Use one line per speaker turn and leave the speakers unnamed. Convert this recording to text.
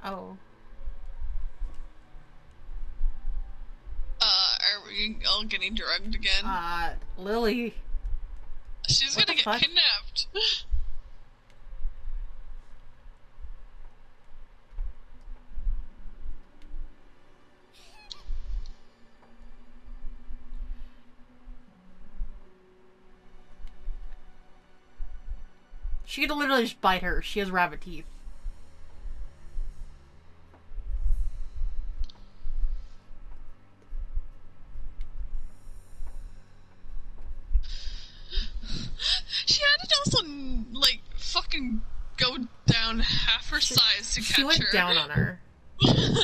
Oh.
Are we all getting drugged again?
Lily.
She's
What
gonna
the
get
fuck?
kidnapped.
She could literally just bite her. She has rabbit teeth.
She had to also, like, fucking go down half her size to catch her.
She went down on her.